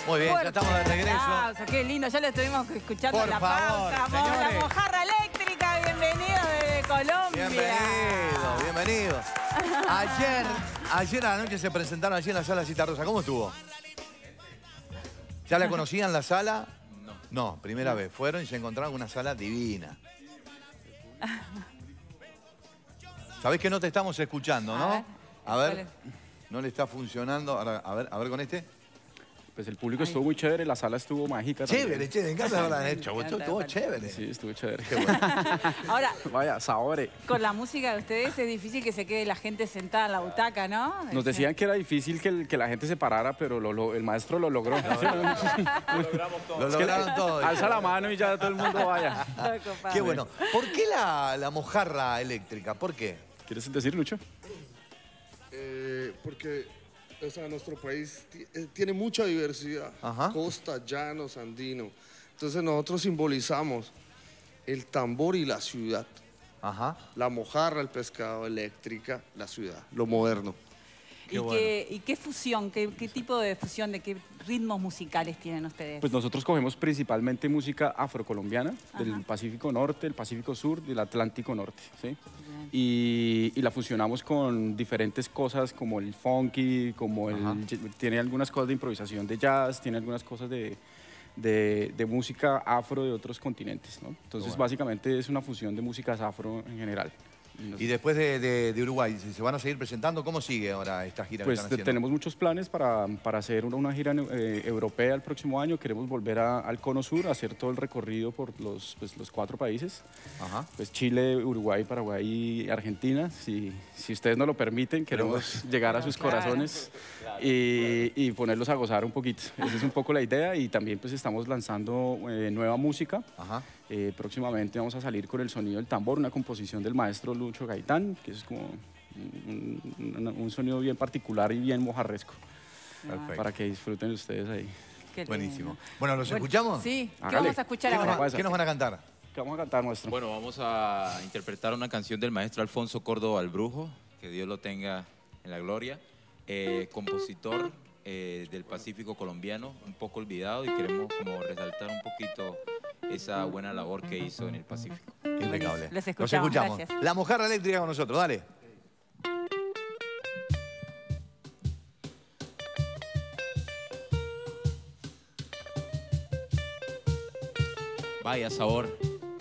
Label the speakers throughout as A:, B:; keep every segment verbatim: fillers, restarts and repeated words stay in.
A: Muy bien,
B: Fuerte
A: ya estamos de regreso.
B: aplauso, qué lindo, ya lo estuvimos escuchando
A: Por
B: en la
A: favor,
B: pausa.
A: señores.
B: La mojarra eléctrica, bienvenido desde Colombia.
A: Bienvenido, bienvenido. Ayer, ayer a la noche se presentaron allí en la sala Citarrosa. ¿Cómo estuvo? ¿Ya la conocían la sala? No. No, primera vez. Fueron y se encontraron con una sala divina. Sabés que no te estamos escuchando, ¿no? A ver, no le está funcionando. Ahora, a ver, a ver con este.
C: Pues el público estuvo muy chévere, la sala estuvo mágica.
A: Chévere,
C: también.
A: chévere, en casa lo han hecho. Estuvo chévere.
C: Sí, estuvo chévere.
A: Qué bueno.
B: Ahora,
C: vaya, sabores.
B: con la música de ustedes es difícil que se quede la gente sentada en la butaca, ¿no?
C: Nos decían que era difícil que, el, que la gente se parara, pero lo, lo, el maestro lo logró. Lo logramos
A: todo. Lo lograron todo.
C: Alza la mano y ya todo el mundo vaya.
A: Qué bueno. ¿Por qué la, la mojarra eléctrica? ¿Por qué?
C: ¿Quieres decir, Lucho?
D: Eh, porque, o sea, nuestro país tiene mucha diversidad.
A: Ajá.
D: Costa, llanos, andino. Entonces nosotros simbolizamos el tambor y la ciudad.
A: Ajá.
D: La mojarra, el pescado, eléctrica, la ciudad, lo moderno.
B: ¿Y, bueno. qué, ¿Y qué fusión, qué, qué tipo de fusión, de qué ritmos musicales tienen ustedes?
C: Pues nosotros cogemos principalmente música afrocolombiana, Ajá. del Pacífico Norte, del Pacífico Sur, del Atlántico Norte, ¿sí? Y, y la fusionamos con diferentes cosas como el funky, como el, tiene algunas cosas de improvisación de jazz, tiene algunas cosas de, de, de música afro de otros continentes, ¿no? Entonces bueno. básicamente es una fusión de músicas afro en general.
A: Y después de, de, de Uruguay, ¿se van a seguir presentando? ¿Cómo sigue ahora esta gira?
C: Pues
A: que están
C: tenemos muchos planes para, para hacer una, una gira eh, europea el próximo año. Queremos volver a, al Cono Sur, hacer todo el recorrido por los, pues, los cuatro países. Ajá. Pues Chile, Uruguay, Paraguay y Argentina. Si, si ustedes nos lo permiten, queremos Pero, llegar a sus claro. corazones y, y ponerlos a gozar un poquito. Esa es un poco la idea y también pues estamos lanzando eh, nueva música. Ajá. Eh, próximamente vamos a salir con el sonido del tambor, una composición del maestro Lucho Gaitán, que es como un, un, un sonido bien particular y bien mojarresco. Perfecto. Para que disfruten ustedes ahí.
A: Qué buenísimo. Bueno, ¿los bueno, escuchamos?
B: Sí. ¿Qué
C: Hágale.
B: vamos a escuchar
A: ¿Qué
B: ahora?
A: Nos va, ¿Qué nos van a cantar?
C: ¿Qué vamos a cantar, maestro?
E: Bueno, vamos a interpretar una canción del maestro Alfonso Córdoba el Brujo, que Dios lo tenga en la gloria. Eh, compositor eh, del Pacífico colombiano, un poco olvidado, y queremos como resaltar un poquito esa buena labor que hizo en el Pacífico.
A: Impecable.
B: Les escuchamos,
A: Los escuchamos.
B: Gracias.
A: La mojarra eléctrica con nosotros, dale.
E: Vaya sabor.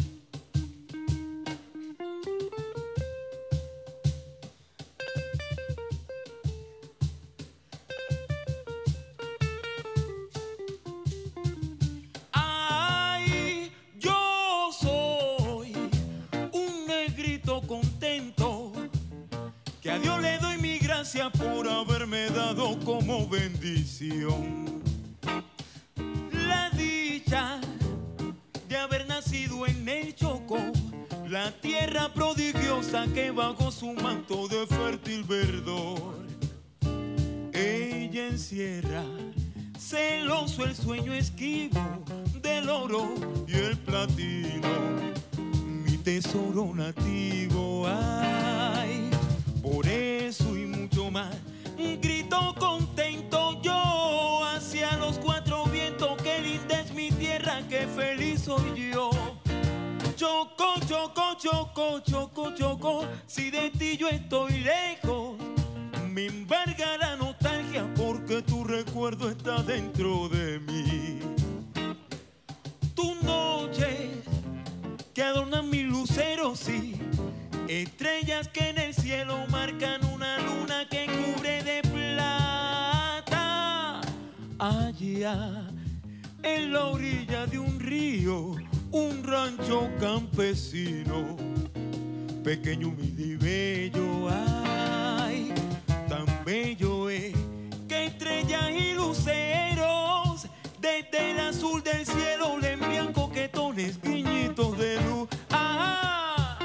F: Que a Dios le doy mi gracia por haberme dado como bendición la dicha de haber nacido en el Chocó, la tierra prodigiosa que bajo su manto de fértil verdor ella encierra celoso el sueño esquivo del oro y el platino, mi tesoro nativo. Ay, por eso y mucho más, grito contento yo hacia los cuatro vientos, que linda es mi tierra, que feliz soy yo. Choco, choco, choco, choco, choco, si de ti yo estoy lejos, me embarga la nostalgia porque tu recuerdo está dentro de mí. Tu noche que adornan mi lucero, sí, estrellas que en el cielo marcan una luna que cubre de plata. Allá, en la orilla de un río, un rancho campesino, pequeño, humilde y bello. Ay, tan bello es que estrellas y luceros desde el azul del cielo le envían coquetones guiñitos de luz. ¡Ah!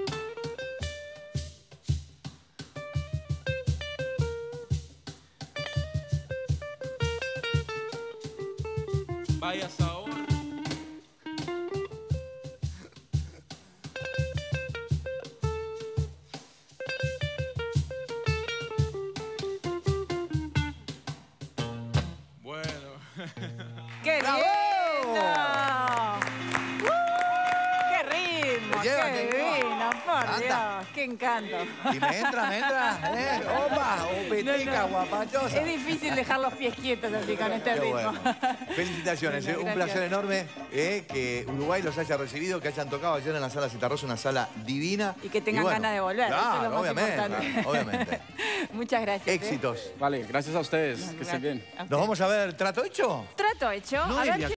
E: Vaya sabor.
F: Bueno.
B: ¡Qué
A: ¡Bravo!
B: lindo! ¡Uh! ¡Qué ritmo!
A: Lleva,
B: ¡Qué
A: lleva.
B: divino! Por
A: Anda.
B: Dios, qué encanto.
A: Y me entra, me entra. ¿Eh? ¡Opa! ¡O peteca,
B: No, no.
A: guapachosa!
B: Es difícil dejar los pies quietos así con este
A: Qué
B: ritmo.
A: bueno. Felicitaciones,
B: Bueno,
A: eh, un
B: gracias.
A: placer enorme eh, que Uruguay los haya recibido, que hayan tocado ayer en la sala Citarrosa, una sala divina.
B: Y que tengan
A: bueno,
B: ganas de volver. Eso es
A: Claro,
B: lo más
A: obviamente,
B: importante.
A: obviamente.
B: Muchas gracias. ¿eh?
A: Éxitos.
C: Vale, gracias a ustedes. Que estén
B: Gracias.
C: bien.
B: A
A: ¿Nos vamos a ver trato hecho?
B: Trato hecho.
A: No
B: a
A: es
B: ver
A: de
B: qué